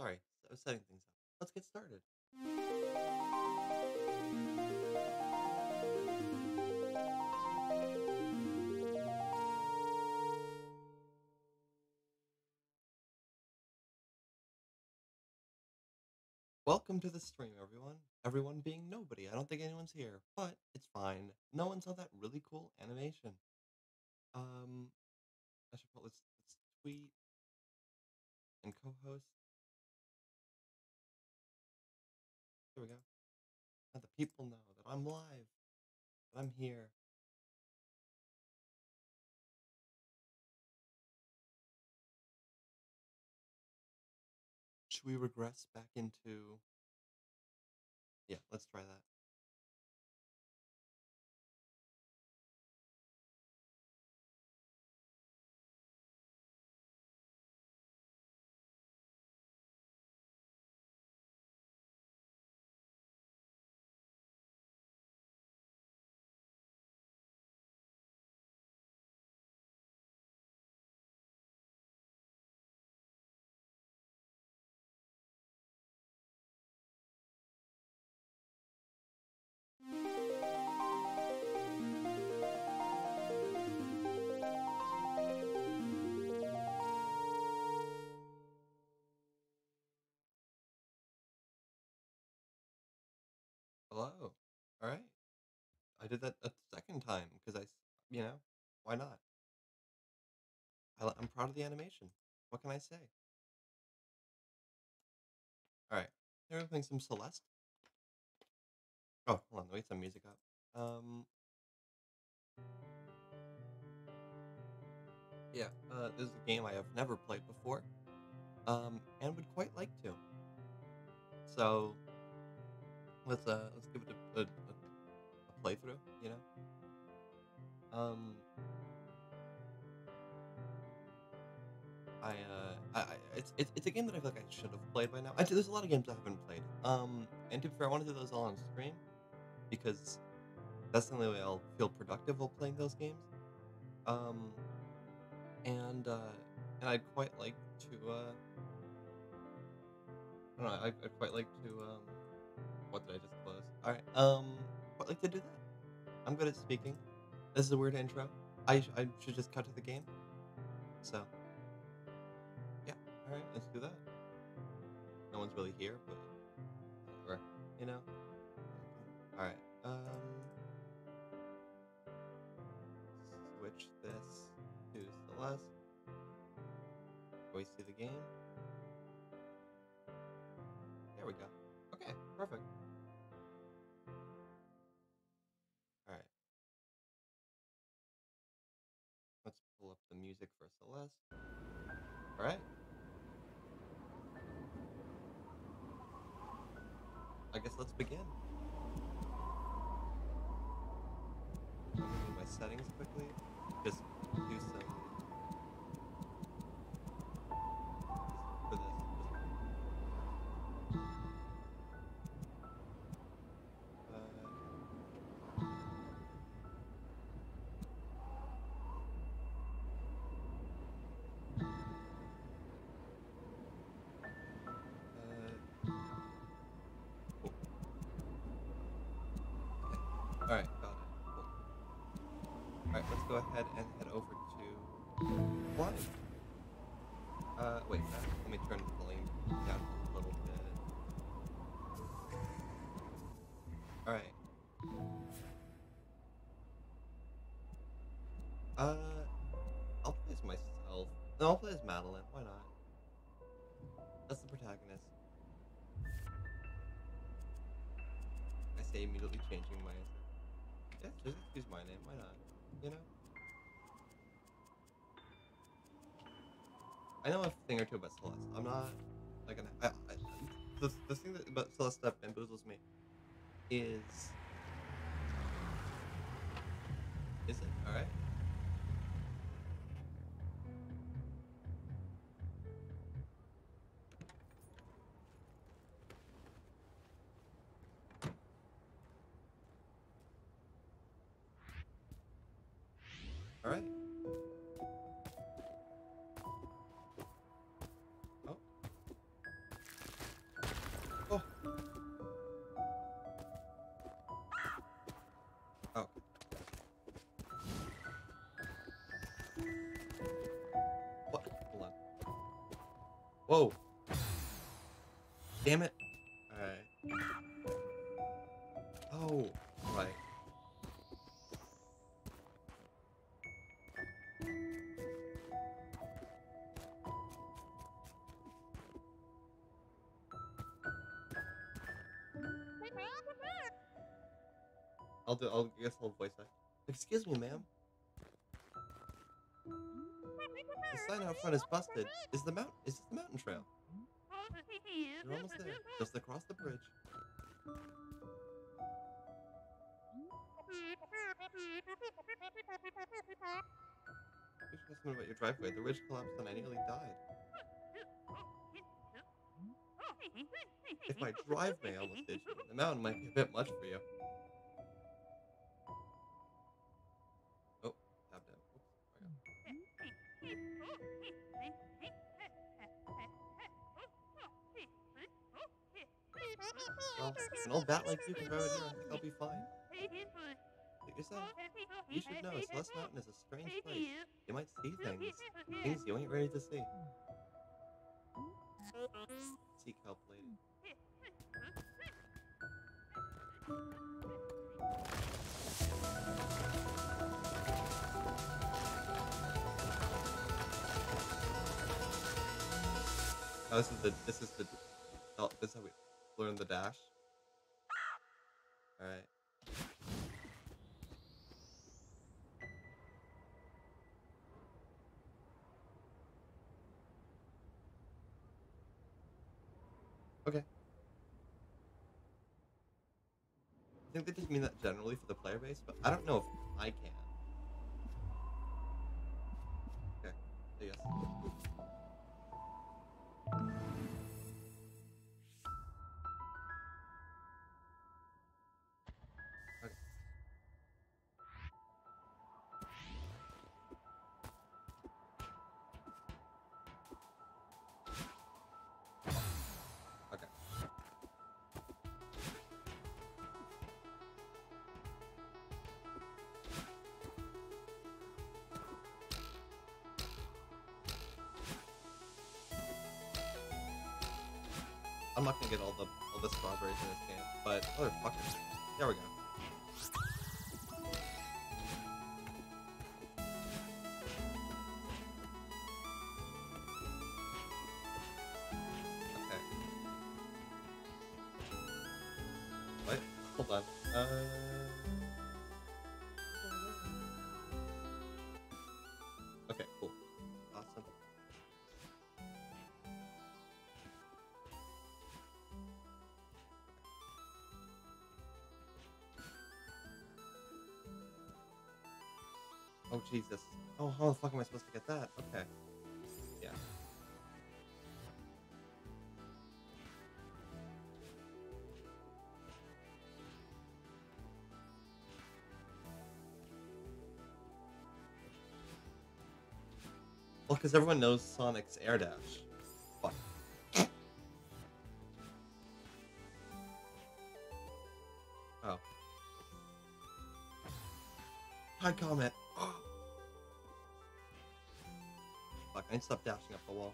sorry. I was setting things up. Let's get started. Welcome to the stream, everyone. Everyone being nobody. I don't think anyone's here, but it's fine. No one saw that really cool animation. Um, I should put let's tweet and co-host. There we go. Let the people know that I'm live, that I'm here. Should we regress back into? Yeah, let's try that. Hello. All right. I did that a second time because why not? I'm proud of the animation. What can I say? All right. They're playing some Celeste. Oh, hold on. Wait, some music up. Yeah. This is a game I have never played before. And would quite like to. So let's give it a playthrough. You know. It's a game that I feel like I should have played by now. There's a lot of games I haven't played. And to be fair, I want to do those all on stream because that's the only way I'll feel productive while playing those games. Um, and uh, and I'd quite like to. I don't know. I'd quite like to. What did I just close? All right. Quite like to do that. I'm good at speaking. This is a weird intro. I should just cut to the game. So yeah. All right. Let's do that. No one's really here, but whatever. You know. All right. Switch this to Celeste. We see the game. There we go. Okay. Perfect. All right. Let's pull up the music for Celeste. All right. I guess let's begin. Let me do my settings quickly. Just do some for this. Cool. Okay. All right. Got it. Cool. All right. Let's go ahead and head over to play. Wait. Let me turn the volume down a little bit. All right. Uh, I'll play as myself. No, I'll play as Madeline. Why not? That's the protagonist. I say immediately changing my answer. Yeah, just excuse my name. Why not? You know? I know a thing or two about Celeste. I'm not like an. The thing that about Celeste that bamboozles me is is it all right? All right. Oh, Whoa. Damn it. Alright. Oh, right. I'll guess I'll voice that. Excuse me, ma'am. The sign out front is busted. Is this the mountain trail? You're almost there. Just across the bridge. You should ask me about your driveway. The ridge collapsed and I nearly died. If my drive may almost did you, the mountain might be a bit much for you. Oh, tapped out. Well, if an old bat like you can drive it here, I think I'll be fine. But yourself, you should know, Celeste Mountain is a strange place. You might see things you ain't ready to see. Seek help, lady. Oh, this is how we learn the dash. Alright. Okay. I think they just mean that generally for the player base, but I don't know if I can. Okay. So yes. Okay. Okay. I'm not gonna get all the strawberries in this game, but motherfuckers. There we go. Okay. What? Hold on. Okay, cool. Awesome. Oh, Jesus. Oh, how the fuck am I supposed to get that? Okay. Yeah. Well, because everyone knows Sonic's air dash. Fuck. Oh. High comment. Fuck, I need to stop dashing up the wall.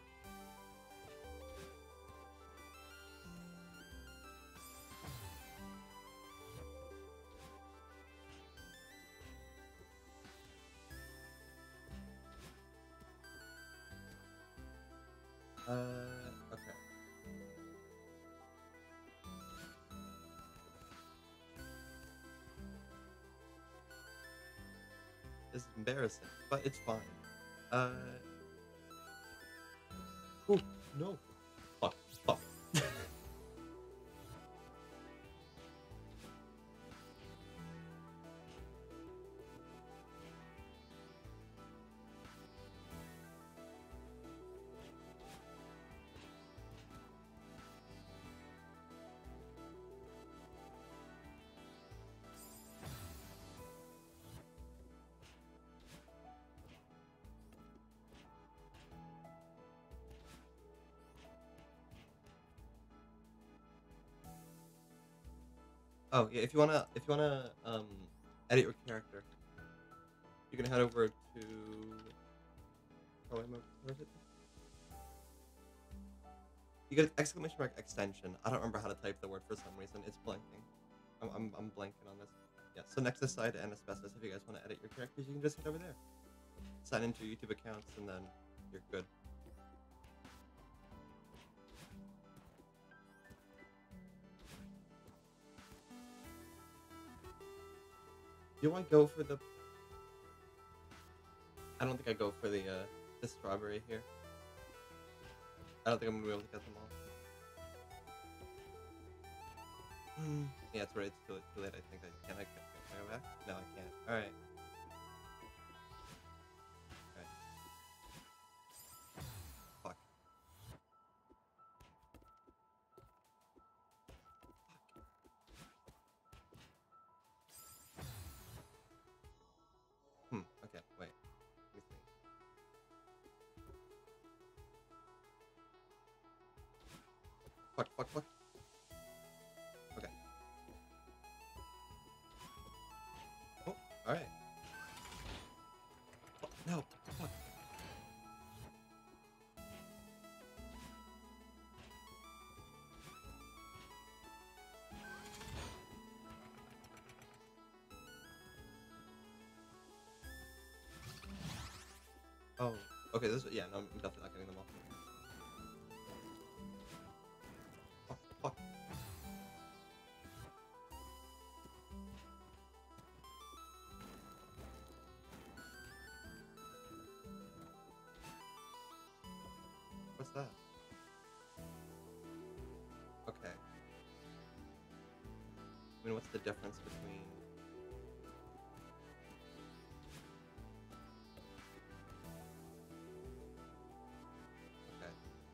Okay. This is embarrassing, but it's fine. Oh, no. Fuck, fuck. Oh, yeah, if you wanna edit your character, you can head over to... Oh, where is it? You get exclamation mark extension. I don't remember how to type the word for some reason. It's blanking. I'm blanking on this. Yeah. So next to side and asbestos, if you guys want to edit your characters, you can just hit over there. Sign into your YouTube accounts, and then you're good. Do I go for the? I don't think I go for the strawberry here. I don't think I'm gonna be able to get them all. Yeah, it's right. It's too late. I think can I go back? No, I can't. All right. All right. Fuck. Okay. Wait. Let me think. Fuck. Fuck. Fuck. Okay. Oh. All right. Oh, no. Fuck. Oh. Okay. This. Yeah. No. I'm definitely not getting them all. Fuck. Fuck. What's that? Okay. I mean, what's the difference between? Okay.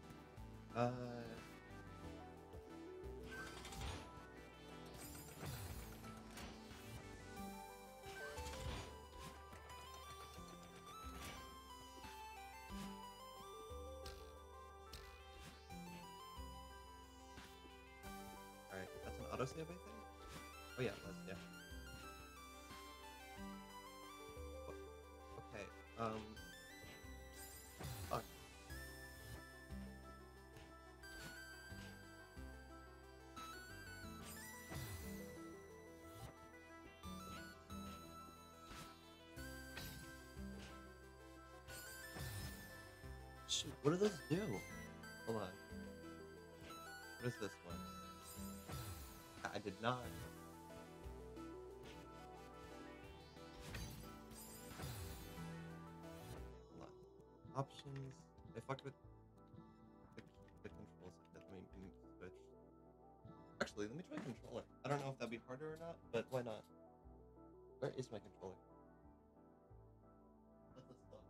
All right. That's an autosave, I think. Oh yeah, it was. Yeah. Okay. Fuck. Shoot. What do those do? Hold on. What is this one? I did not. Hold on. Options. I fucked with the controls. Let me switch. Actually, let me try controller. I don't know if that'd be harder or not, but why not? Where is my controller? Let's look.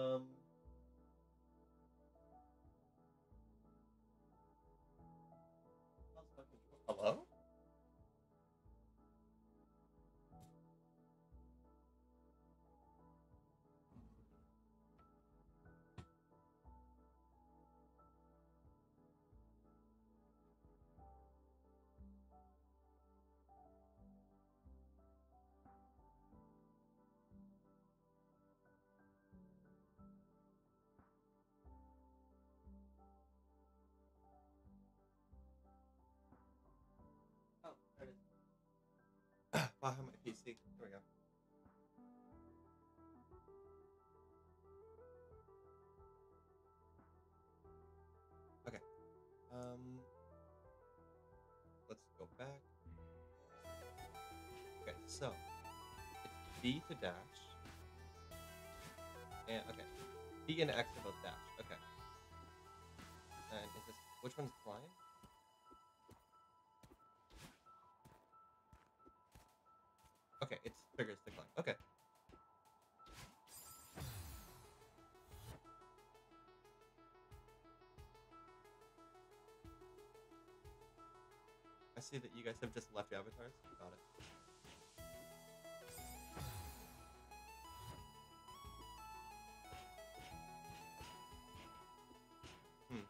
How's my controller? Hello? Oh, there it is. Wow, I have my PC. Here we go. Okay. Let's go back. Okay, so it's B to dash, and okay, B and X are both dash. Okay, and is this which one's climb? Okay, it's triggers to climb. Okay. I see that you guys have just left your avatars. Got it. Hmm.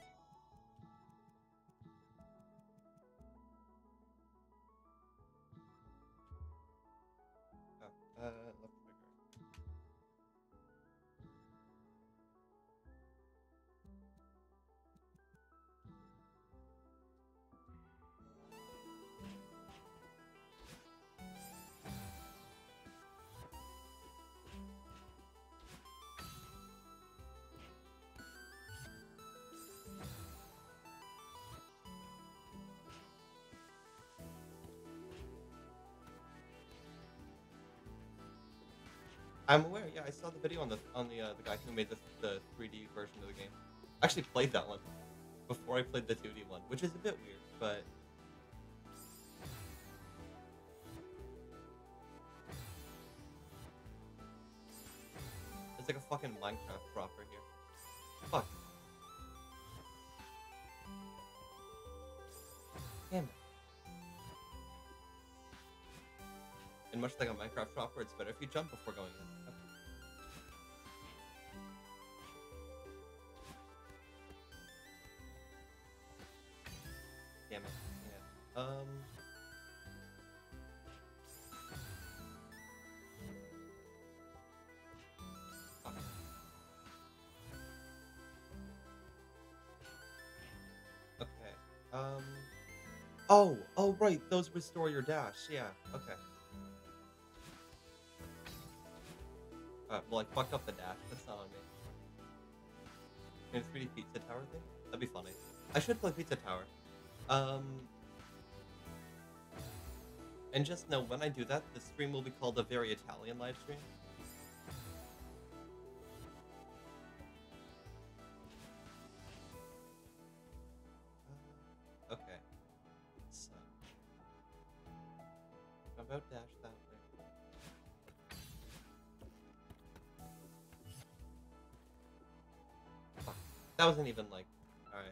Oh, left trigger. I'm aware. Yeah, I saw the video on the guy who made the 3D version of the game. I actually played that one before I played the 2D one, which is a bit weird, but it's like a fucking Minecraft proper here. Fuck. Damn it. And much like a Minecraft proper, it's better if you jump before going in. Okay. Damn it. Yeah. Fuck. Okay. Oh, oh right, those restore your dash. Yeah. Okay. Well, I fucked up the dash. That's not on me. In a 3D Pizza Tower thing? That'd be funny. I should play Pizza Tower. Um, and just know when I do that, the stream will be called a very Italian live stream. Okay. So, how about dash that way? Fuck. That wasn't even like. Alright.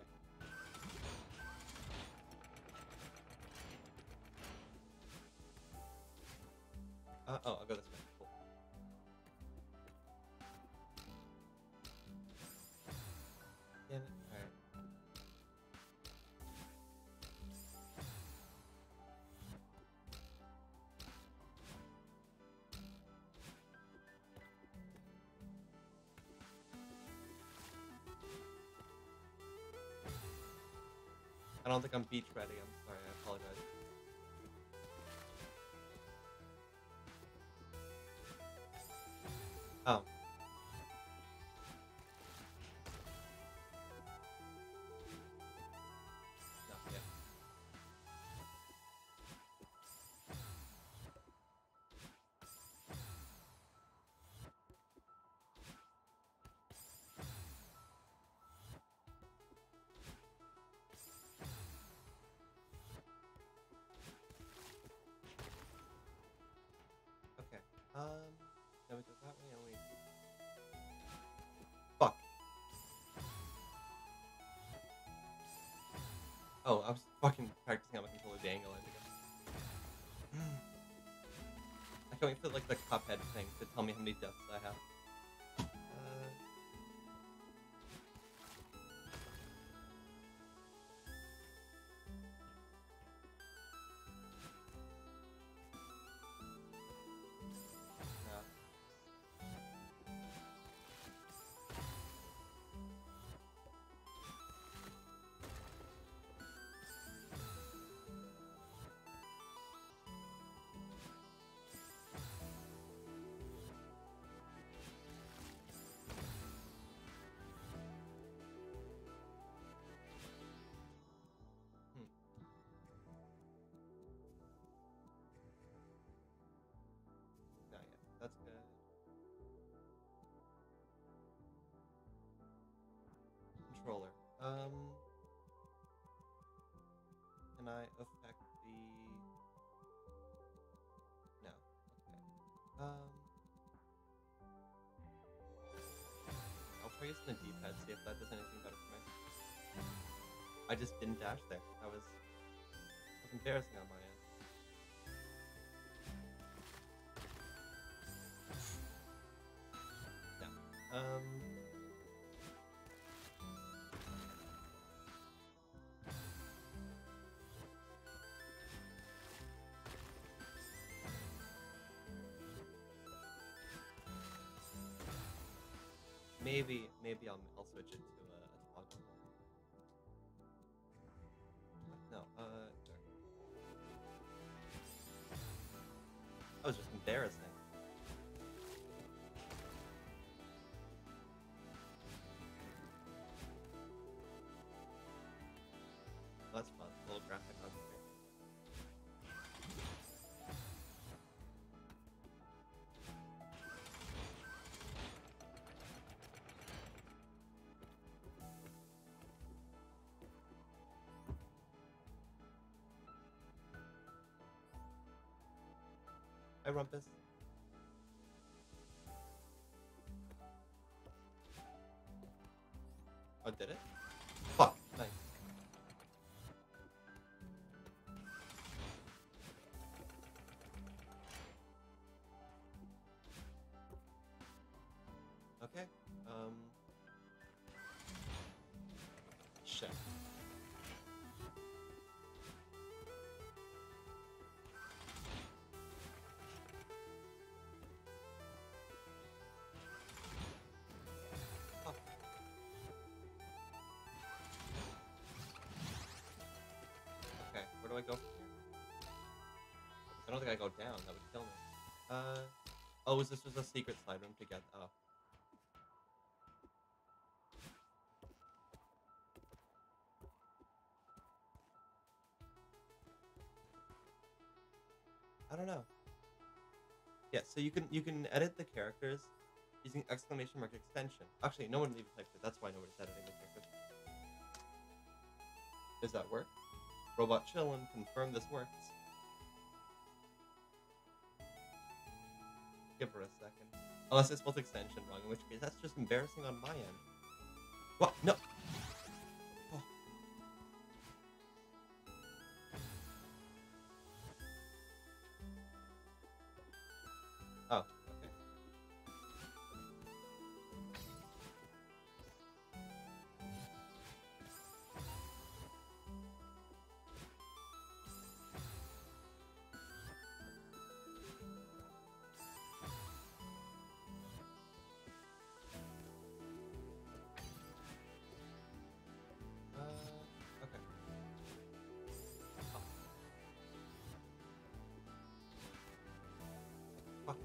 Oh, I'll go this way. Cool. Damn it. Alright. I don't think I'm beach ready. I'm sorry. I apologize. Oh. No, yeah. Okay. Then we go that way and we. Fuck. Oh, I was fucking practicing on my controller the angle I think. I can't wait for like the Cuphead thing to tell me how many deaths I have. No. Hmm. Not yet. That's good. Controller. Can I affect the? No. Okay. I'll try using the D-pad, see if that does anything better for me. I just didn't dash there. That was embarrassing on my end. No. Maybe I'll switch it to a toggle. No, there. That was just embarrassing. That's fun. A little graphic on screen. Hi, Rumpus. Oh, did it? Fuck. Nice. Okay. Shit. Fuck. Okay, where do I go from here? I don't think I go down. That would kill me. Oh, this was a secret side room to get. Oh. I don't know. Yeah, so you can edit the characters using exclamation mark extension. Actually, no one even typed it. That's why nobody's editing the characters. Does that work? Robot chill and confirm this works. Give her a second. Unless it's spelled extension wrong, in which case that's just embarrassing on my end. What? No. Oh. Oh, okay. Okay. Oh, fuck.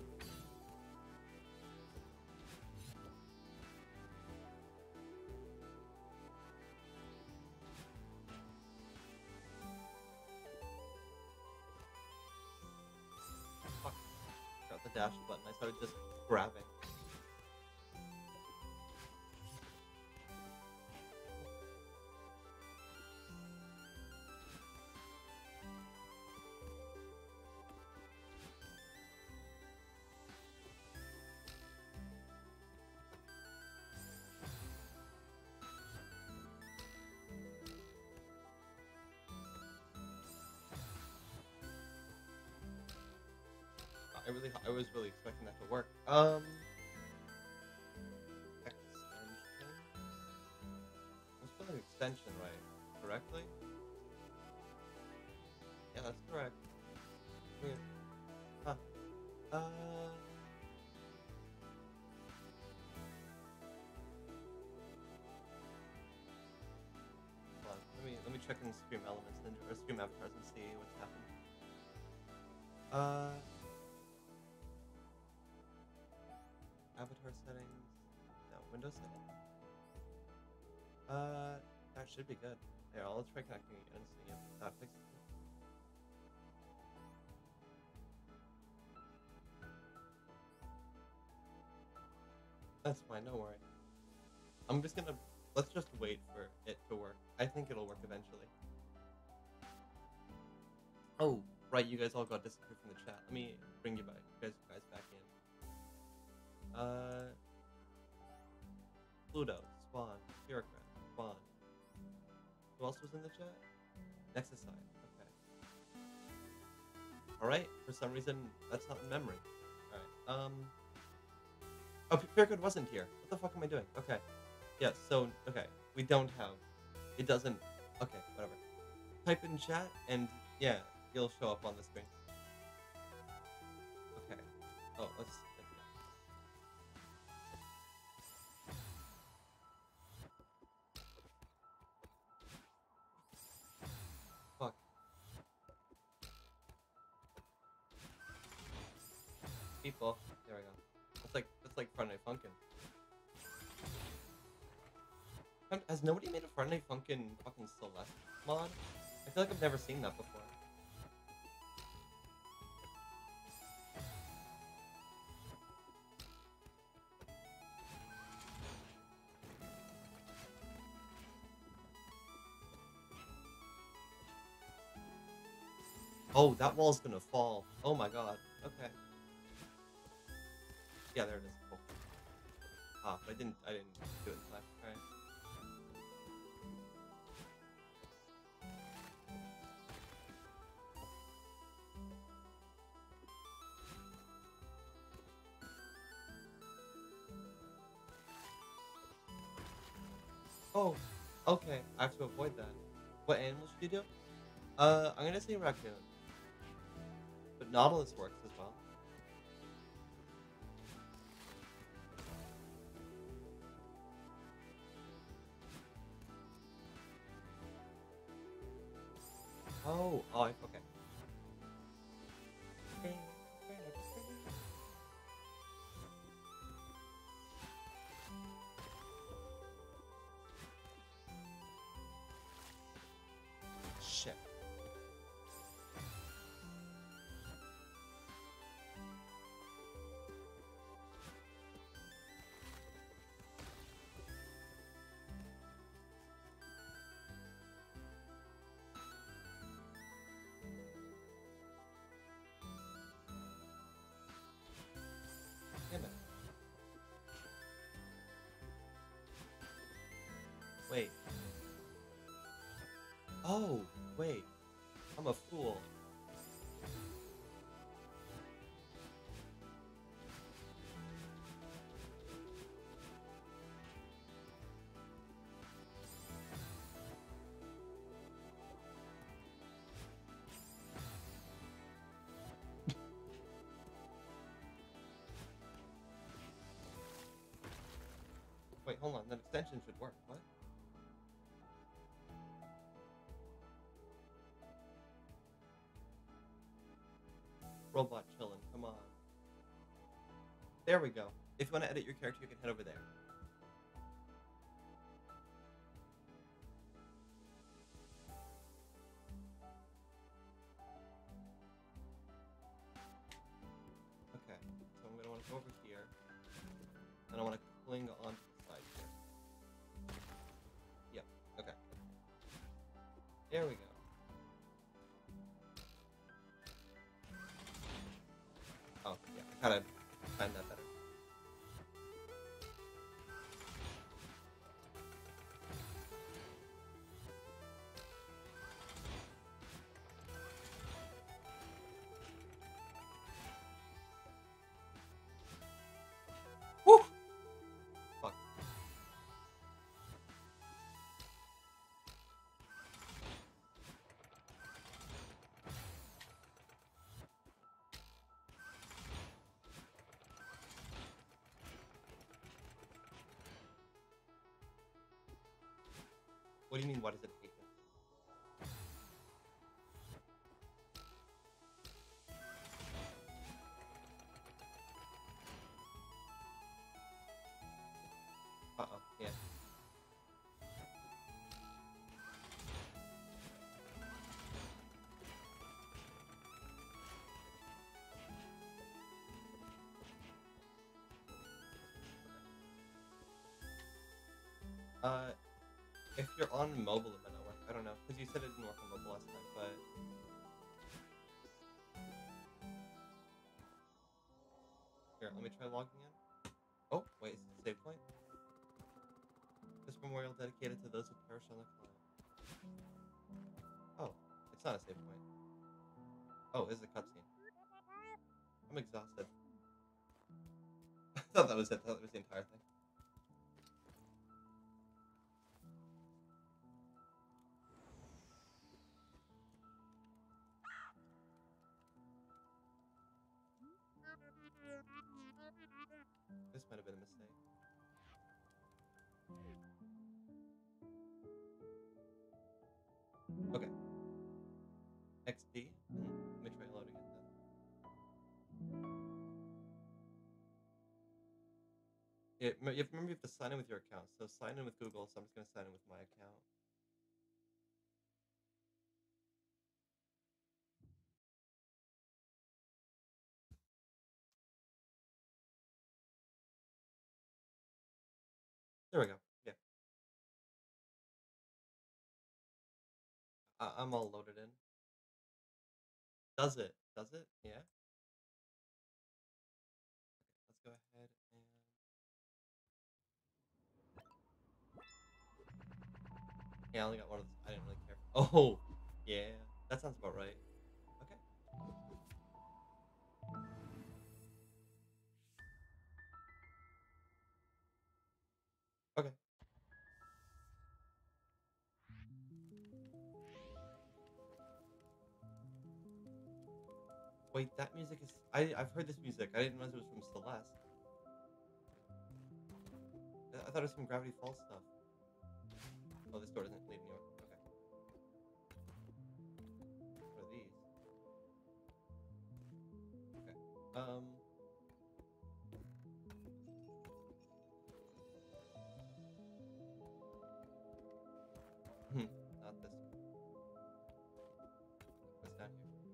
Fuck. Got the dash button. I started just grabbing. I was really expecting that to work. Extension. I'm spelling extension right, correctly? Yeah, that's correct. Weird. Huh. Hold on. Let me check in Stream Elements and or Stream Avatars and see what's happening. Avatar settings. No, Windows settings. That should be good. Here, I'll try connecting again and see if that fixes it. That's fine, don't worry. I'm just gonna let's just wait for it to work. I think it'll work eventually. Oh, right, you guys all got disappeared from the chat. Let me bring you guys back in. Pluto, Spawn, Bureaucrat, Spawn. Who else was in the chat? Nexuside. Okay. Alright, for some reason, that's not in memory. Alright, oh, Fairgood wasn't here. What the fuck am I doing? Okay. Yeah, so, okay. We don't have... It doesn't... Okay, whatever. Type in chat, and, yeah, you'll show up on the screen. Okay. Oh, let's fuck. People. There we go. That's like Friday Night Funkin'. Has nobody made a Friday Night Funkin' fucking Celeste mod? I feel like I've never seen that before. Oh, that wall's gonna fall. Oh my god. Okay. Yeah, there it is. Cool. Ah, but I didn't do it in time. All right. Oh, okay. I have to avoid that. What animal should you do? I'm gonna say raccoon, but Nautilus works as well. Okay. Shit. Damn it. Wait. Oh, wait. I'm a fool. Wait, hold on. That extension should work. What? Robot chillin'. Come on. There we go. If you want to edit your character, you can head over there. Okay. So I'm gonna want to go over here, and I want to cling onto the side here. Yep. Okay. There we go. Oh, yeah. I gotta find that better. Woo! Fuck. What do you mean? What does it hate? Uh-oh. Yeah. Uh, if you're on mobile, it might not work. I don't know, because you said it didn't work on mobile last time, but here, let me try logging in. Oh, wait, is it a save point? This memorial dedicated to those who perished on the climb. Oh, it's not a save point. Oh, this is a cutscene. I'm exhausted. I thought that was it. I thought that was the entire thing. This might have been a mistake. Okay. XD. Let me try loading it then. Yeah, you have to remember you have to sign in with your account. So sign in with Google. So I'm just gonna sign in with my account. There we go. Yeah, I'm all loaded in. Does it? Does it? Yeah. Let's go ahead Yeah, I only got one of those. I didn't really care. Oh, yeah, that sounds about right. Okay. Okay. Wait, that music is. I've heard this music. I didn't realize it was from Celeste. I thought it was from Gravity Falls stuff. Oh, this door doesn't lead anywhere. Okay. What are these? Okay. Not this one. What's down here?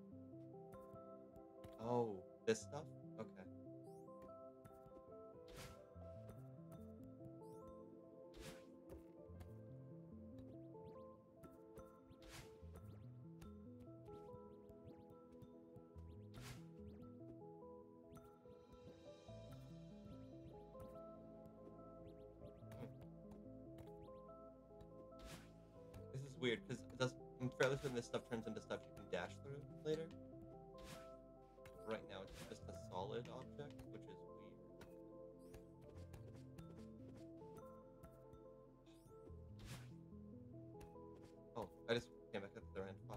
Oh, this stuff? Okay. Hmm. This is weird because it does. I'm fairly certain this stuff turns into stuff you can dash through later. Right now, it's just a solid object, which is weird. Oh, I just came back at the end. Fuck.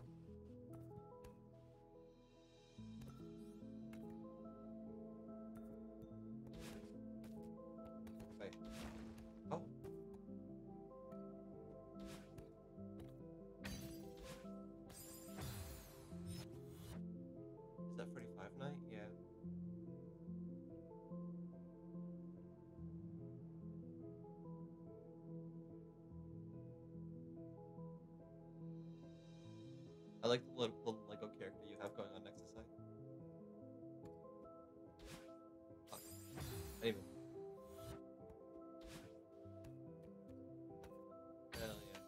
Wait. Oh, is that Freddy Five Night? Yeah. I like the little Lego character you have going on next to side. Fuck. Anyway. Hell yeah.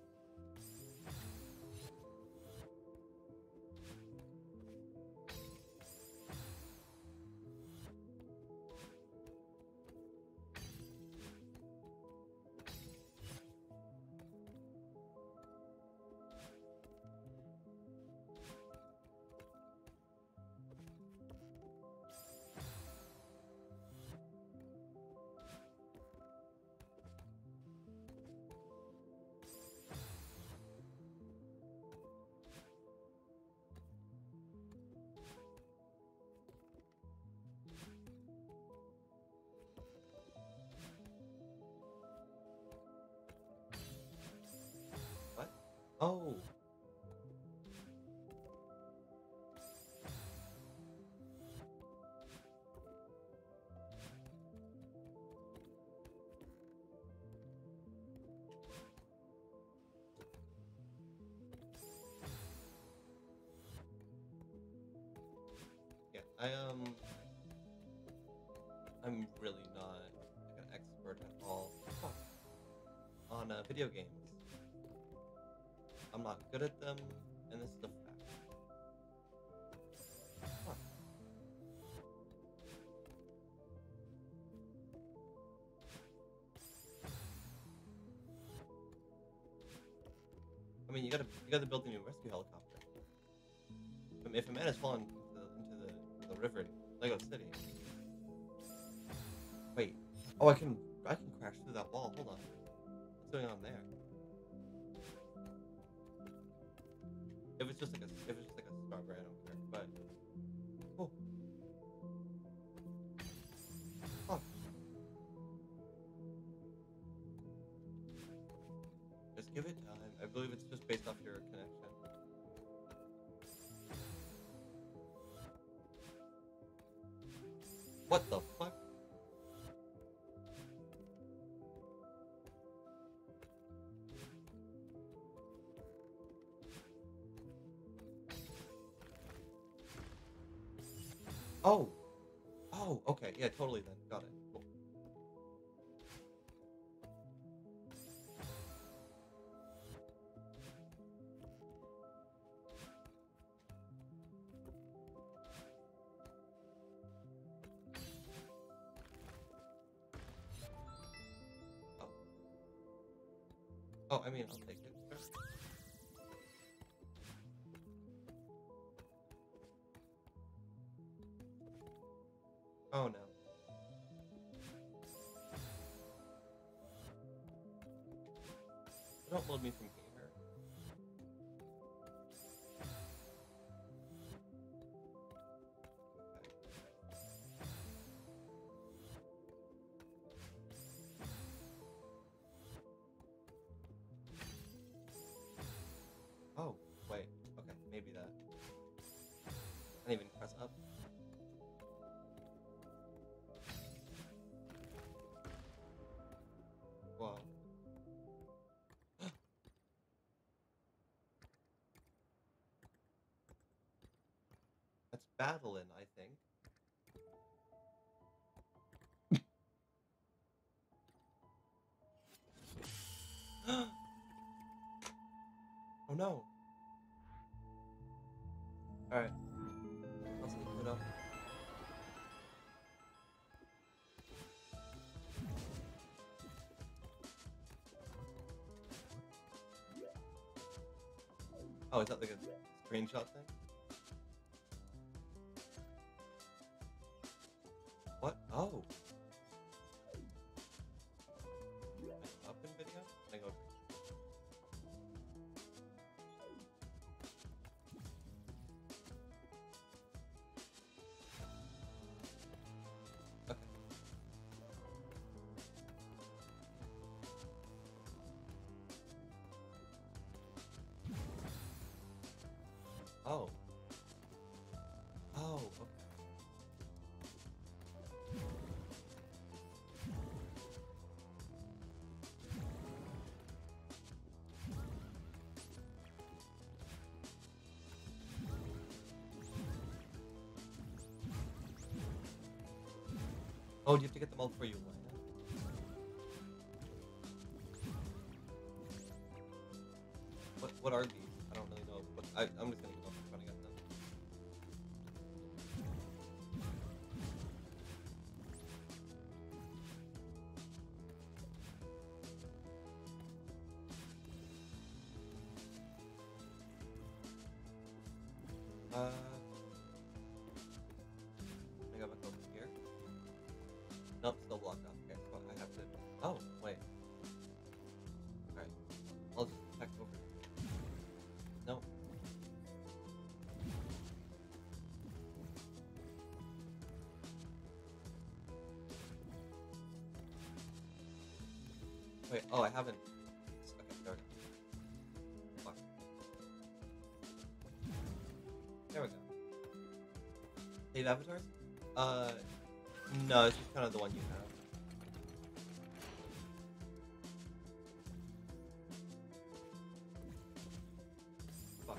What? Oh. Yeah. I'm really not like an expert at all on video games. I'm not good at them, and this is a fact. Huh. I mean, you gotta build a new rescue helicopter. If a man has fallen into the river in Lego City. Wait. Oh, I can crash through that wall. Hold on. What's going on there? If it's just like a strawberry, I don't care. But oh, fuck. Just give it time. I believe it's just based off your connection. What the fuck? Oh. Oh, okay. Yeah, totally then. Got it. Cool. Oh. Oh, I mean, I'll take it. Sure. Don't load me from gamer. Oh, wait. Okay, maybe that. I didn't even press up. Wow. That's battling, I think. Oh no. Alright. I'll sleep it up. Oh, is that like a screenshot thing? What? Oh. Up in video? I go. Okay. Oh. Oh, okay. Oh, do you have to get them all before you land? What are these? I don't really know. But I'm just gonna go trying to get them. I gotta go over here. Nope, still blocked off. Okay, so I have to. Oh, wait. Alright. I'll just check over here. No. Wait, oh, I haven't. Okay, there we go. Fuck. There we go. Save avatars? No, it's just kind of the one you have. Fuck.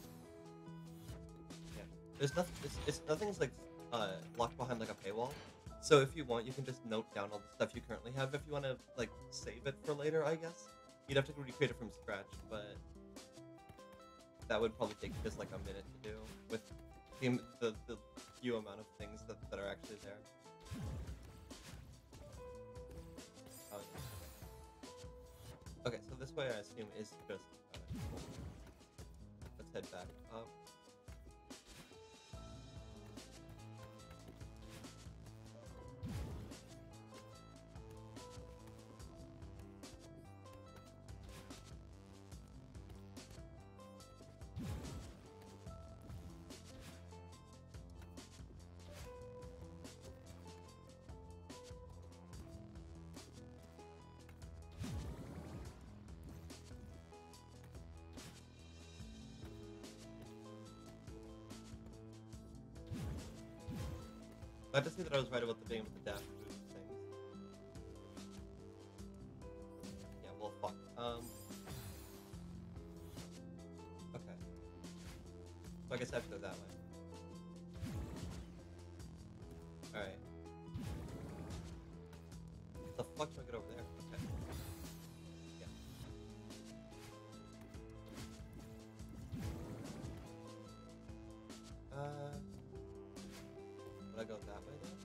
Yeah. There's nothing. Nothing's like locked behind like a paywall. So if you want, you can just note down all the stuff you currently have. If you want to like save it for later, I guess you'd have to recreate it from scratch, but that would probably take just like a minute to do with the few amount of things that are actually there. Oh, yeah. Okay, so this way I assume is just. Let's head back up. I have to say that I was right about the being with the dash boost things. Yeah, well, fuck. Okay. So I guess I have to go that way. Alright. The fuck do I get over there? Okay. Yeah. Would I go that way then?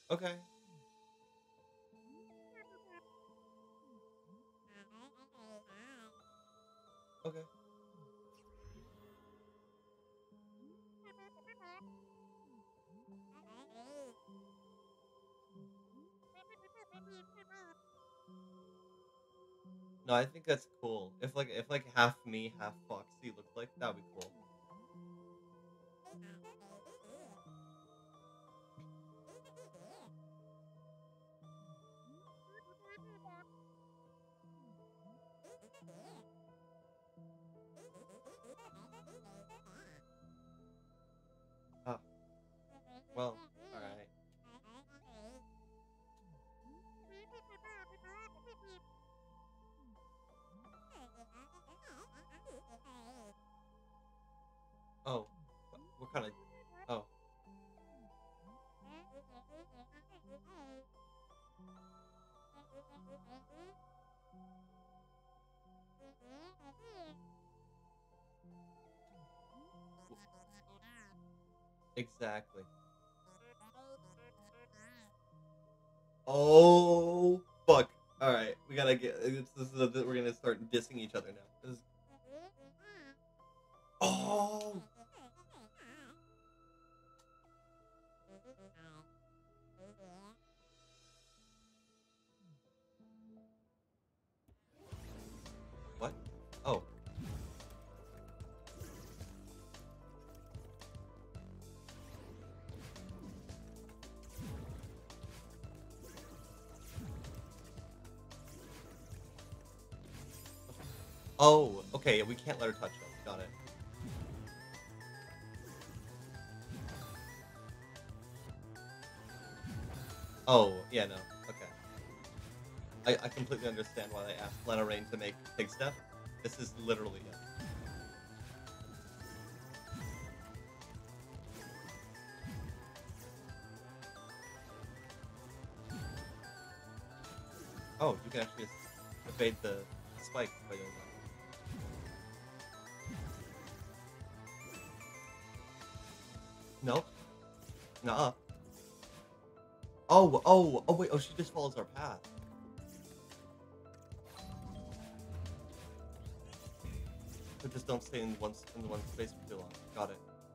Okay. Okay. No, I think that's cool. If half me, half Foxy looked like that would be cool. Oh, well, all right. Oh, what kind of? Oh, exactly. Oh, fuck. All right, we gotta get. We're gonna start dissing each other now. Oh, what? Oh, oh. Okay, we can't let her touch us. Got it. Oh, yeah, no. Okay. I completely understand why they asked Lena Rain to make Pig Step. This is literally it. Oh, you can actually just evade the spike by doing that. Nope. Nuh-uh. Oh, wait, oh, she just follows our path. So just don't stay in the one space for too long. Got it.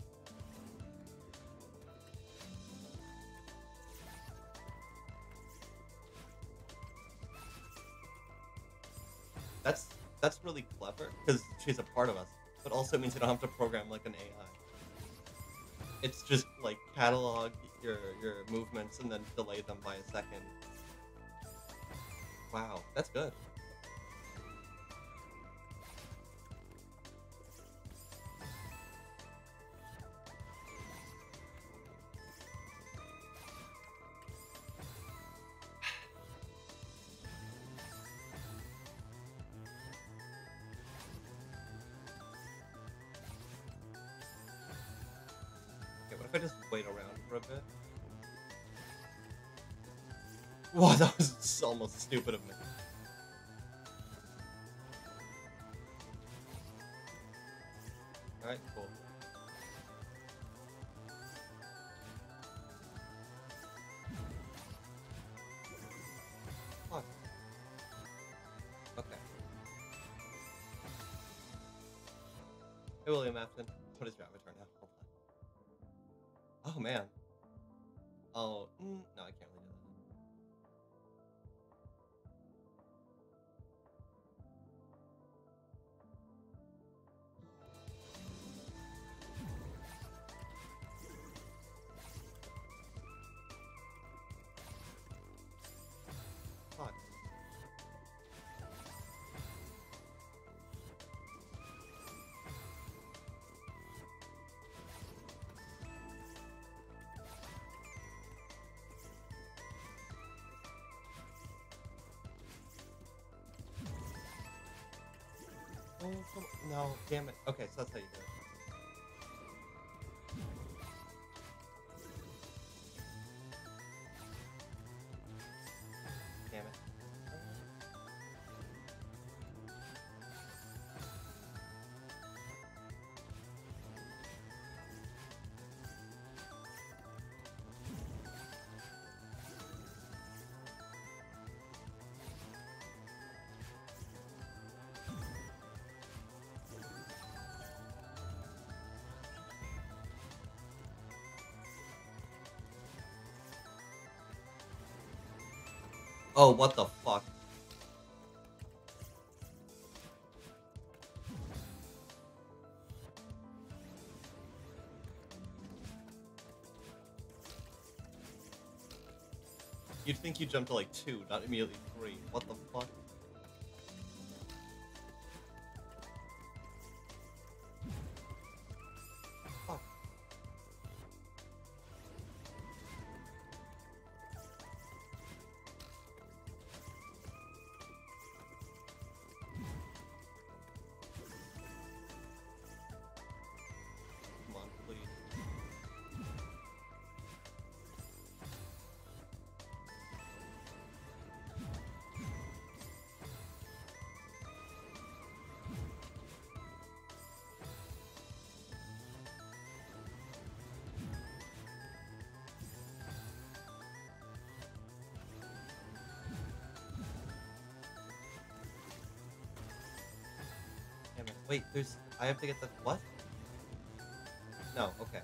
That's that's really clever because she's a part of us, but also means you don't have to program like an AI. It's just like catalog your movements and then delay them by a second. Wow, that's good. Okay, what if I just wait around for a bit? Wow, that was almost stupid of me. Alright, cool. Fuck. Okay. Hey, William Afton. What is your avatar now? Hold on. Oh, man. Oh, no, I can't really do that. Fuck. Oh, come on. No, damn it. Okay, so that's how you do it. Damn it. Oh, what the fuck? You'd think you jumped to like 2, not immediately 3. What the fuck? Fuck. Come on, please. Damn it. Wait, there's... I have to get the... What? No, okay.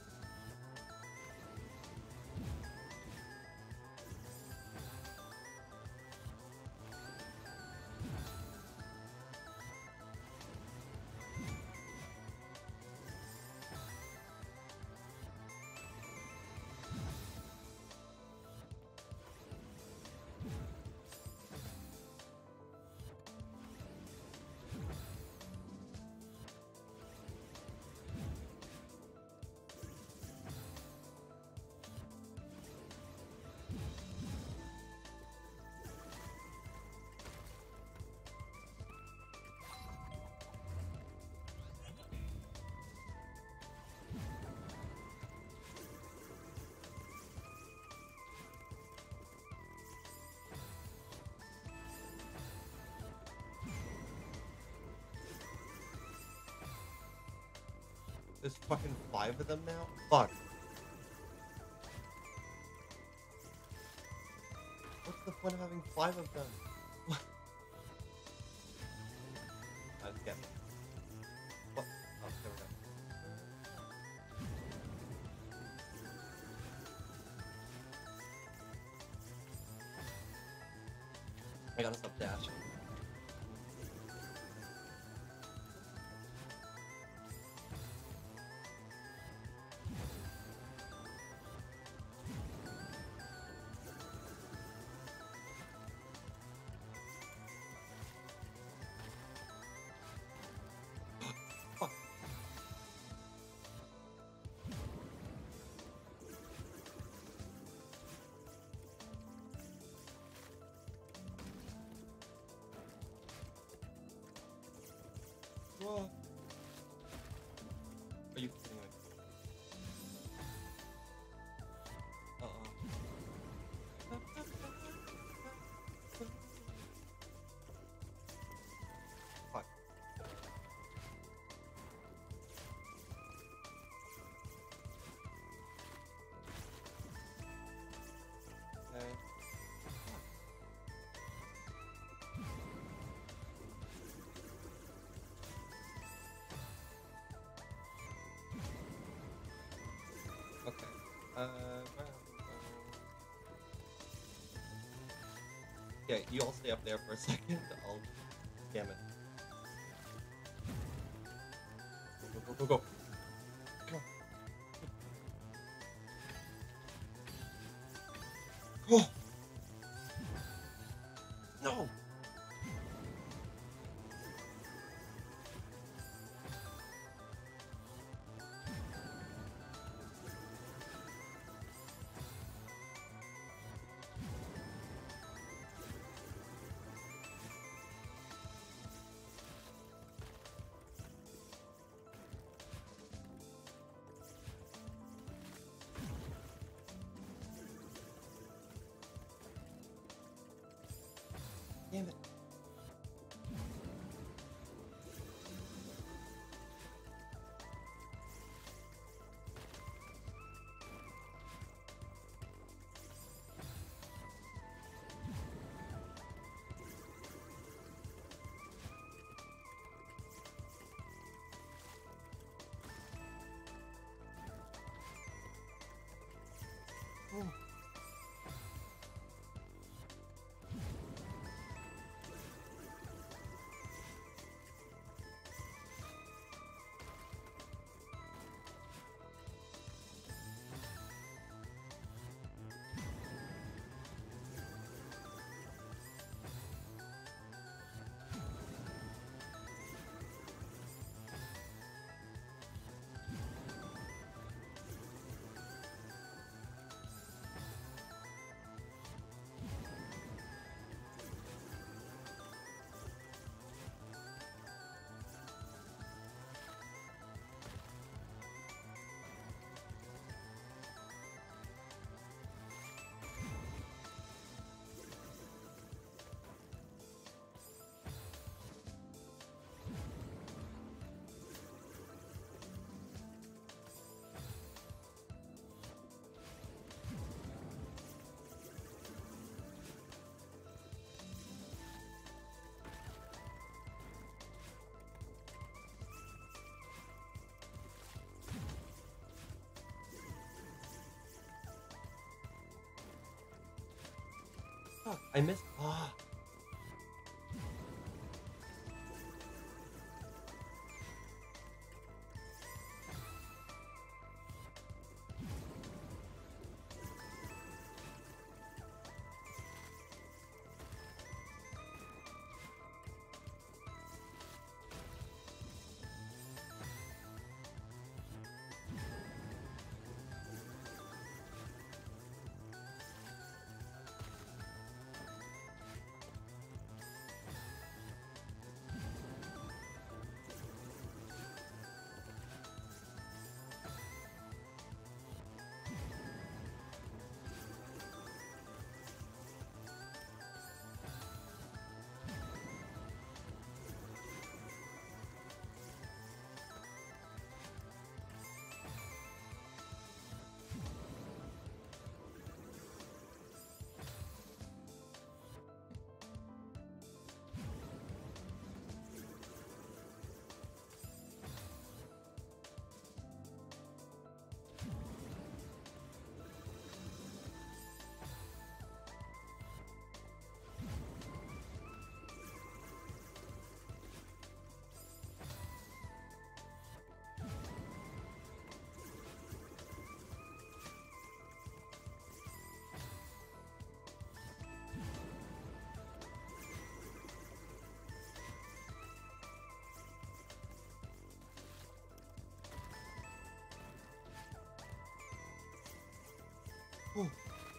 There's fucking 5 of them now? Fuck. What's the point of having 5 of them? Let's get me. What? Oh, there we go. I gotta stop dashing. Fuck. Whoa. Are you kidding me? Fuck. Okay. Okay. Yeah, you all stay up there for a second. I'll... Damn it. Go, go, go, go, go. Come on. Oh! No! Fuck, I missed. Ah. Whew.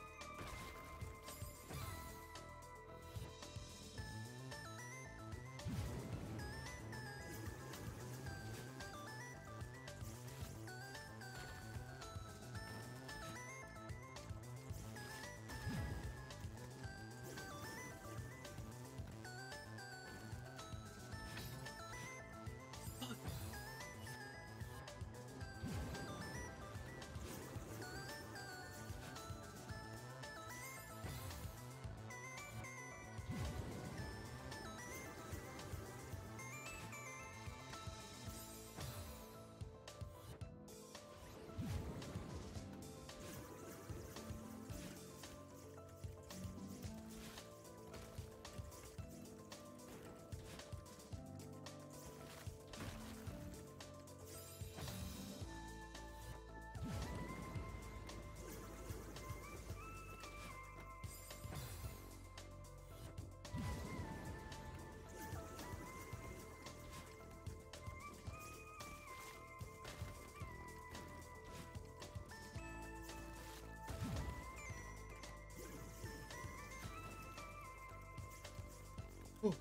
Whew.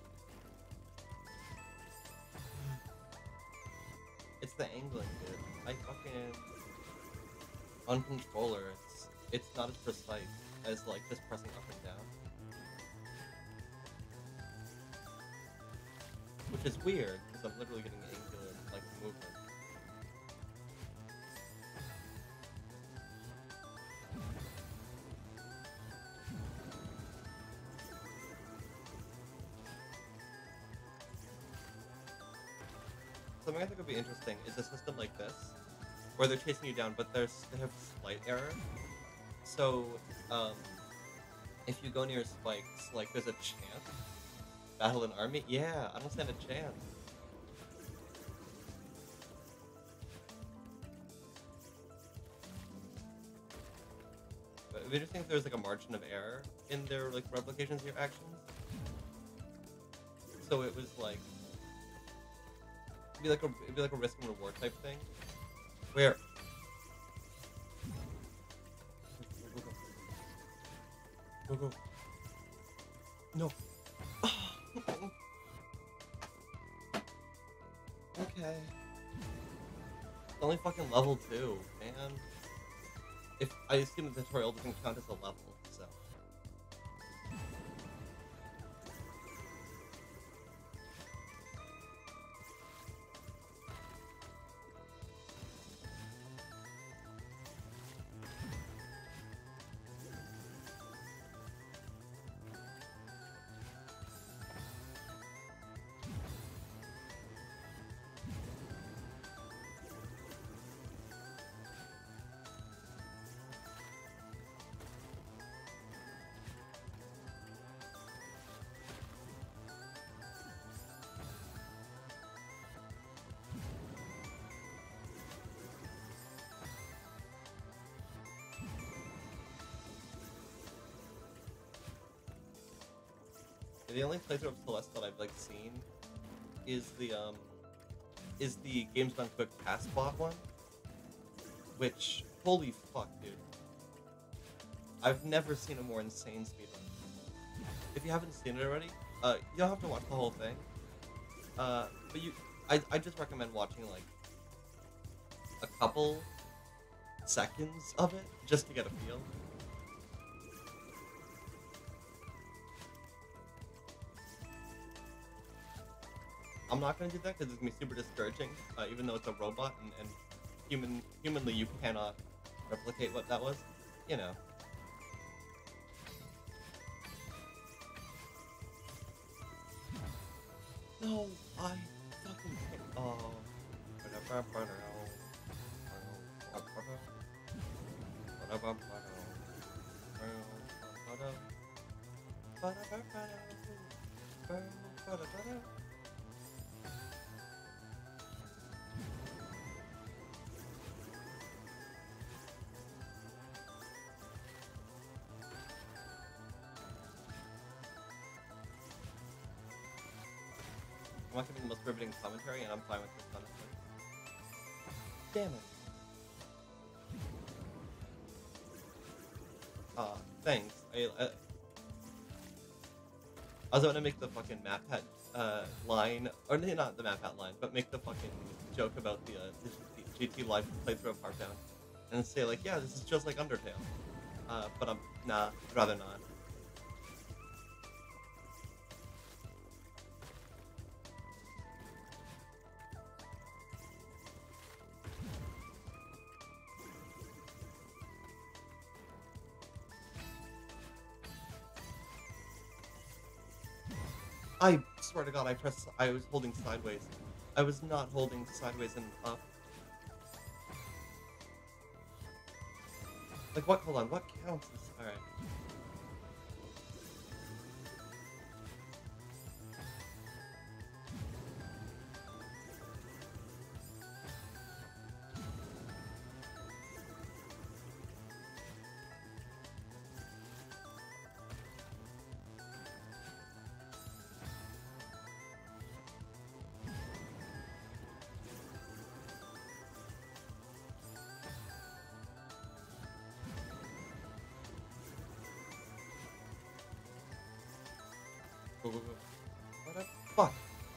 It's the angling, dude. I fucking on controller. It's not as precise as like just pressing up and down, which is weird because I'm literally getting angular like movement. Something I think would be interesting is a system like this, where they're chasing you down, but they have slight error. So, if you go near spikes, like there's a chance. Battle an army? Yeah, I don't stand a chance. But it'd be interesting if there's like a margin of error in their like replications of your actions. So it was like it'd be like a risk and reward type thing. Where go go. No. Okay. It's only fucking level 2, man. If I assume the tutorial doesn't count as a level, so. The only playthrough of Celeste that I've like seen is the Games Done Quick Castbot one, which holy fuck, dude! I've never seen a more insane speedrun. If you haven't seen it already, you don't have to watch the whole thing. But I just recommend watching like a couple seconds of it just to get a feel. I'm not gonna do that because it's gonna be super discouraging, even though it's a robot and humanly you cannot replicate what that was, you know. No, I fucking can't. Oh. I'm not giving the most riveting commentary, and I'm fine with this, honestly. Damn it. Thanks. I was about to make the fucking map hat line, or not the map hat line, but make the fucking joke about the GT Live playthrough of Heartbound, and say like, yeah, this is just like Undertale. But nah, I'd rather not. I swear to God, I was holding sideways. I was not holding sideways and up. Like what? Hold on. What counts as all right? Go, go, go. What the fuck?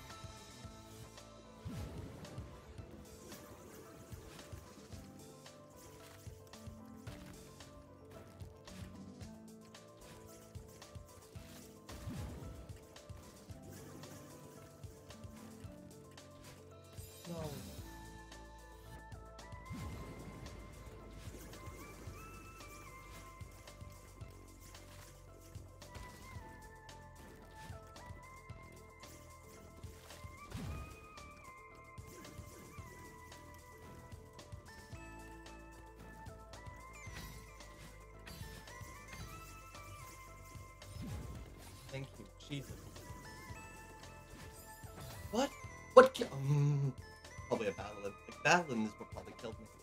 No. Thank you, Jesus. What? What? Probably a battle. Like battling is what probably killed me.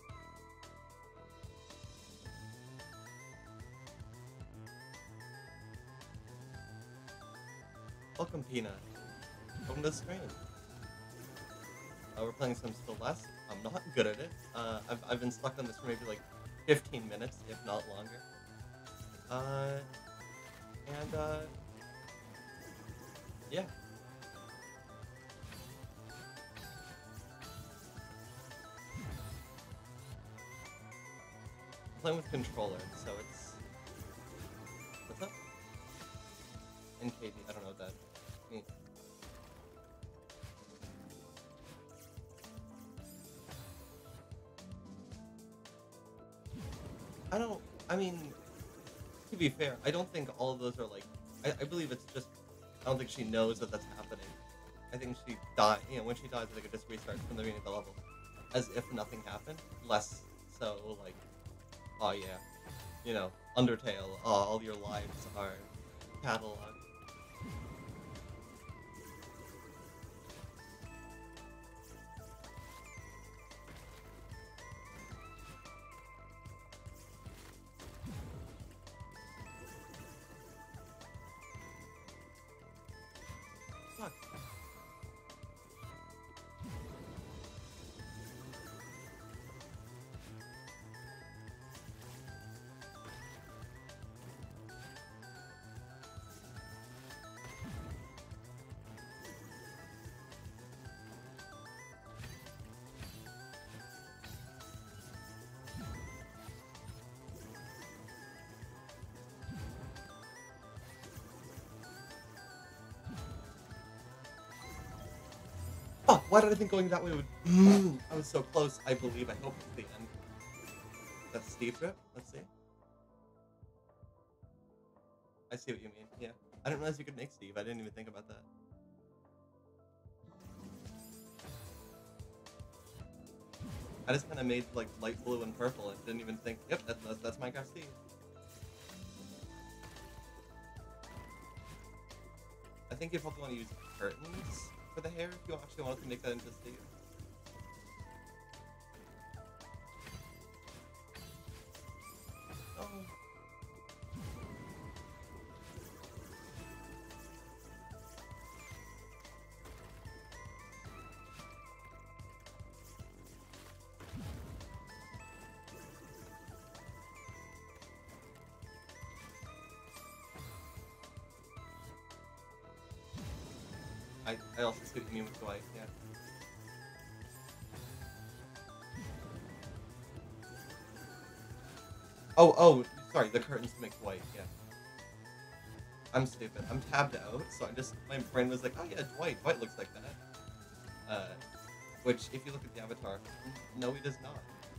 Welcome, Pina. Welcome to the stream. We're playing some Celeste. I'm not good at it. I've been stuck on this for maybe like 15 minutes, if not longer. Yeah. I'm playing with controller, so it's... What's up? NKD, I don't know what that means. I mean, to be fair, I don't think all of those are like, I believe it's just, I don't think she knows that that's happening. I think she died, when she dies, I think it just restarts from the beginning of the level. As if nothing happened. Less so, like, oh yeah, Undertale, all your lives are cataloged. fuck? Fuck, why did I think going that way would... I was so close. I believe. I hope it's the end. That's Steve Trip? Let's see. I see what you mean. Yeah. I didn't realize you could make Steve. I didn't even think about that. I just kind of made like light blue and purple and didn't even think, yep, that's Minecraft Steve. I think you probably want to use curtains for the hair if you actually wanted to make that into Steve. Oh. I also see what you mean with Dwight, yeah. Oh, sorry, the curtains make Dwight, yeah. I'm stupid. I'm tabbed out, so my brain was like, oh yeah, Dwight looks like that. Which, if you look at the avatar, no he does not.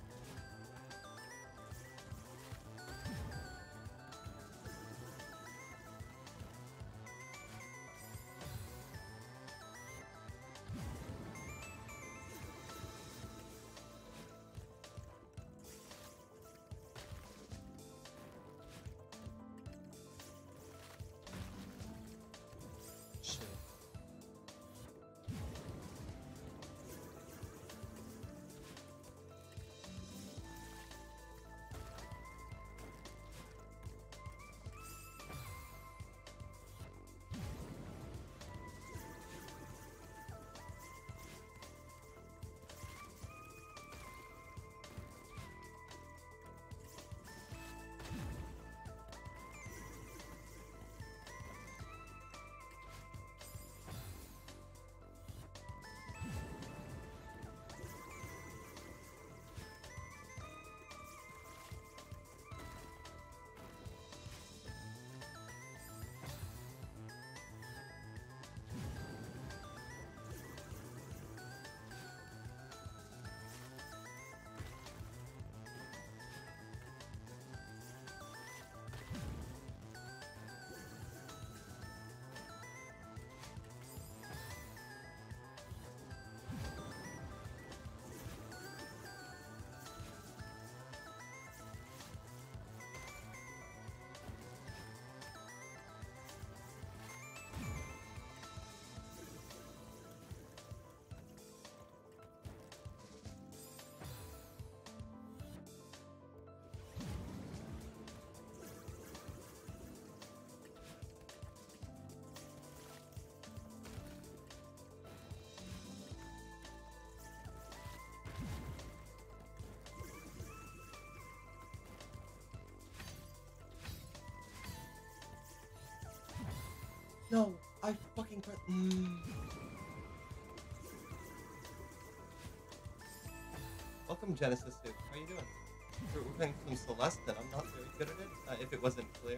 No, I fucking pressed. Welcome, Genesis Dude. How are you doing? We're playing some Celeste, and I'm not very good at it, if it wasn't clear.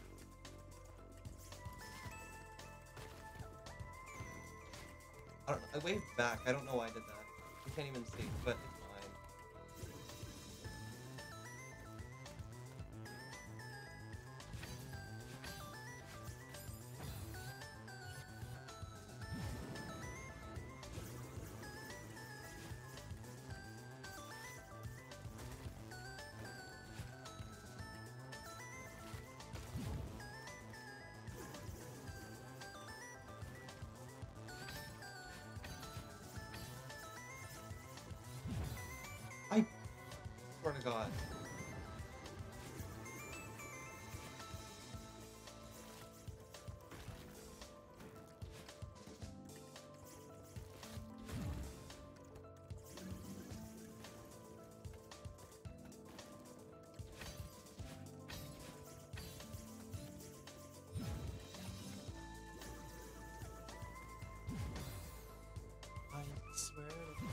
I don't know. I waved back. I don't know why I did that. You can't even see, but it's fine. I swear to God. swear.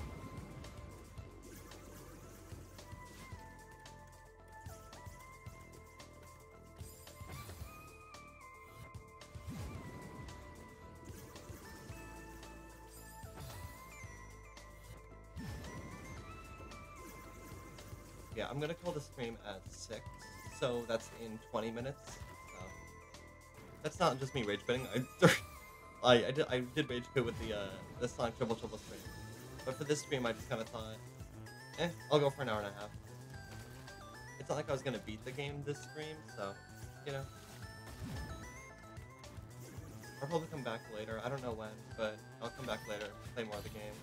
Yeah, I'm gonna call the stream at 6, so that's in 20 minutes. So that's not just me rage quitting. I did rage quit with the Sonic Triple Triple stream, but for this stream I just kind of thought, I'll go for an hour and a half. It's not like I was gonna beat the game this stream, so you know, I'll probably come back later. I don't know when, but I'll come back later, play more of the game.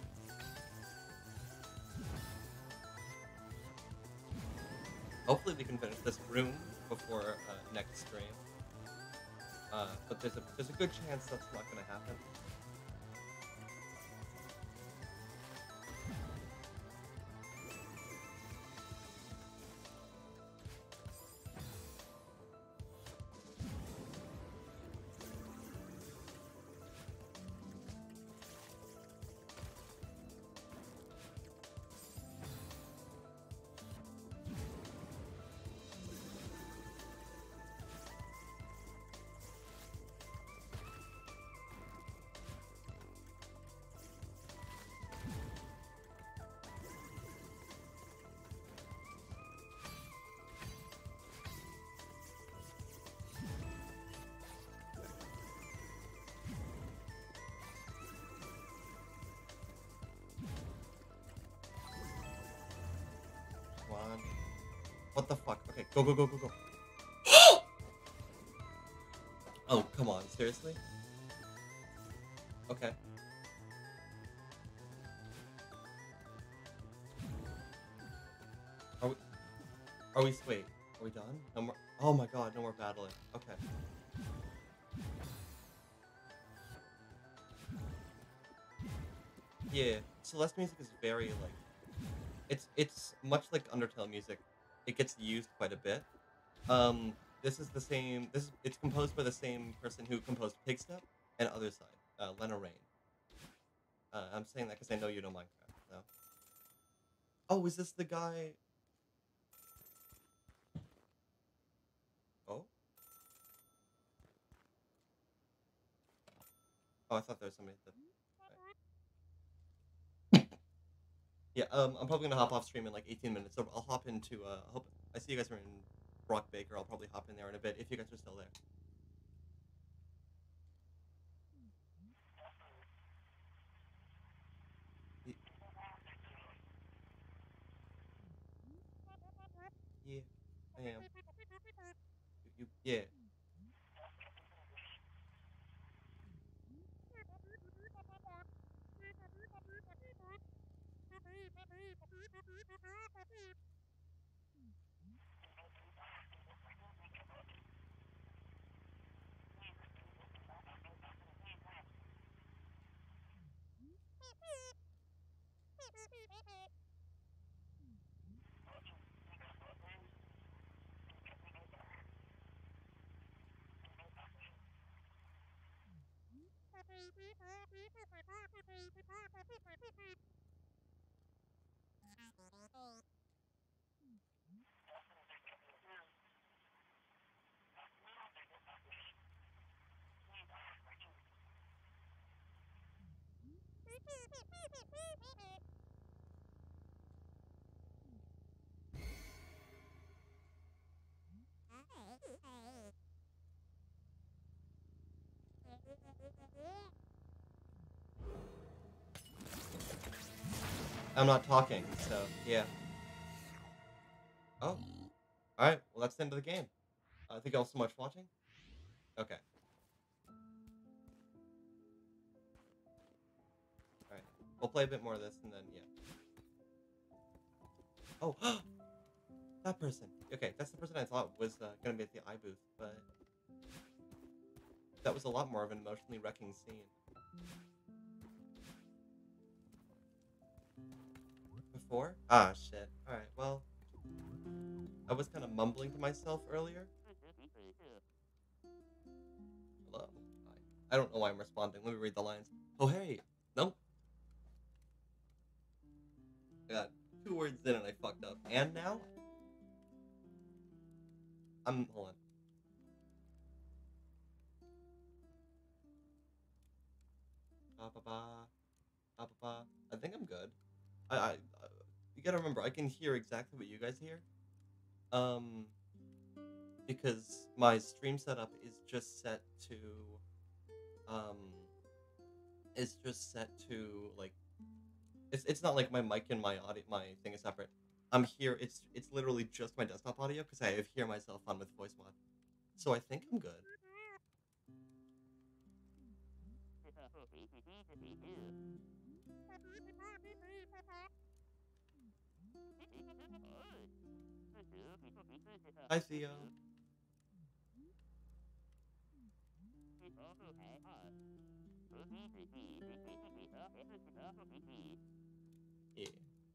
Hopefully we can finish this room before next stream. But there's a good chance that's not gonna happen. Come on. What the fuck? Okay, go, go, go, go, go. Oh, come on, seriously? Okay. Are we, wait, are we done? No more, oh my god, no more battling. Okay. Yeah, Celeste music is very, like, it's much like Undertale music. It gets used quite a bit. This is the same. It's composed by the same person who composed Pigstep and Other Side, Lena Rain. I'm saying that because I know you know Minecraft. So. Oh, is this the guy? Oh. Oh, I thought there was somebody. Right. Yeah. I'm probably gonna hop off stream in like 18 minutes. So I'll hop into. I hope I see you guys are in Brock Baker. I'll probably hop in there in a bit if you guys are still there. Yeah, I am. Yeah. I'm not talking, so yeah. Oh, all right. Well, that's the end of the game. Thank you all so much for watching. Okay. All right. We'll play a bit more of this, and then yeah. Oh, that person. Okay, that's the person I thought was gonna be at the iBooth, but that was a lot more of an emotionally wrecking scene. Before? Ah, shit. All right. Well, I was kind of mumbling to myself earlier. Hello. Hi. I don't know why I'm responding. Let me read the lines. Oh, hey. No. And now hold on. Ba ba ba ba ba ba. I think I'm good. I you gotta remember, I can hear exactly what you guys hear. Um, because my stream setup to um is just set to like it's not like my mic and my thing is separate. I'm here. It's literally just my desktop audio because I hear myself on with voice mod. So I think I'm good. Hi Theo. Yeah.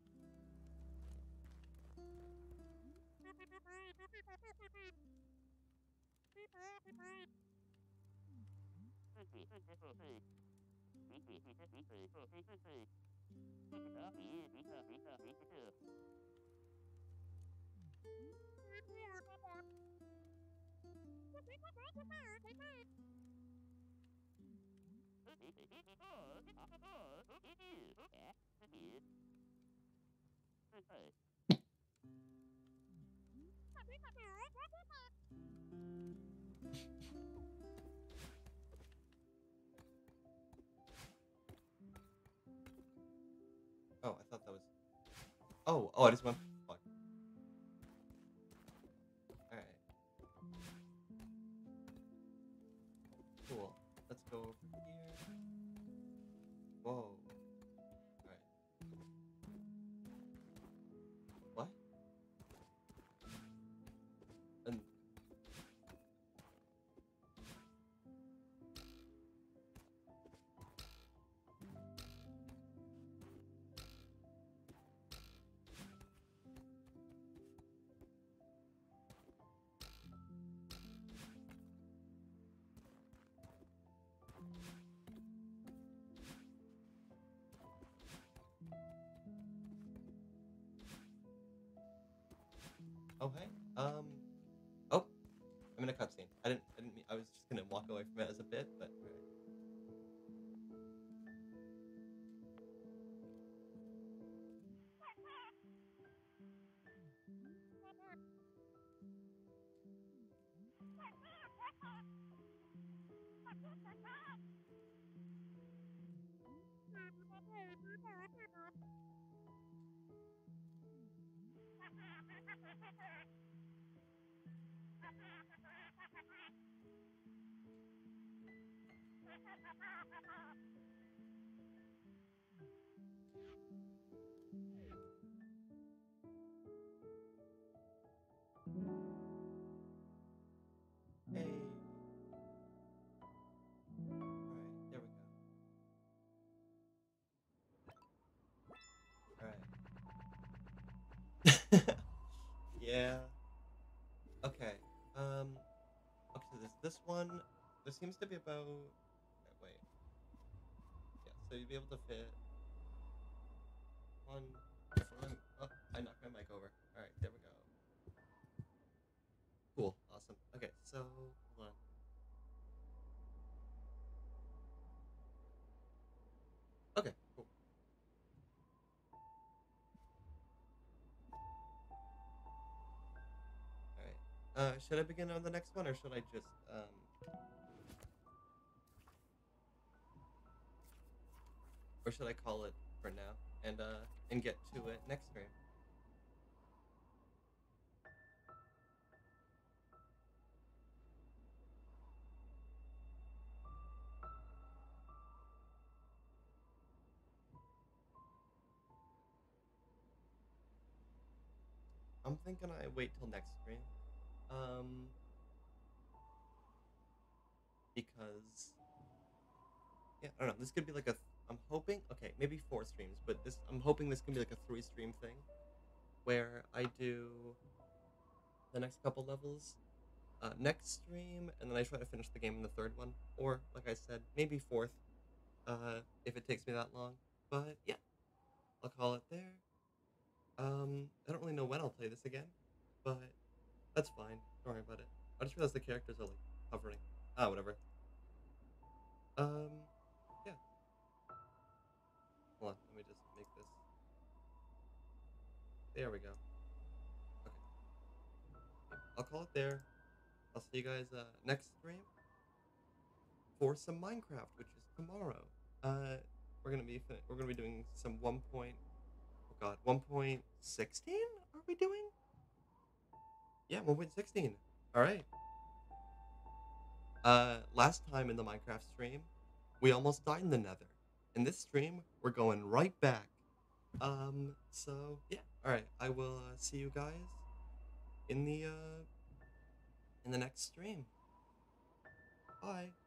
Oh, I thought that was. Oh, I just went. Fuck. All right. Cool. Let's go over here. Whoa. All right. What? And oh hey. Oh, I'm in a cutscene. I didn't mean, I was just gonna walk away from it as a bit, but all right. Hey. All right. There we go. All right. Yeah. Okay. Okay. So this one. This seems to be about. Okay, wait. Yeah. So you'd be able to fit one. Oh, I knocked my mic over. All right. There we go. Cool. Awesome. Okay. So hold on. Okay. Cool. All right. Should I begin on the next one, or should I just or should I call it for now and get to it next stream? I'm thinking I wait till next stream. Um, because yeah, I don't know. This could be like a. I'm hoping. Okay, maybe 4 streams, but this. I'm hoping this can be like a 3 stream thing, where I do the next couple levels, next stream, and then I try to finish the game in the third one, or like I said, maybe fourth, if it takes me that long. But yeah, I'll call it there. I don't really know when I'll play this again, but that's fine. Don't worry about it. I just realized the characters are like hovering. Ah, whatever. Um, yeah. Hold on. Let me just make this. There we go. Okay. Yep, I'll call it there. I'll see you guys next stream for some Minecraft, which is tomorrow. Uh, we're gonna be doing some 1.16. Are we doing? Yeah, 1.16. All right. Last time in the Minecraft stream, we almost died in the Nether. In this stream, we're going right back. So yeah. All right. I will see you guys in the next stream. Bye.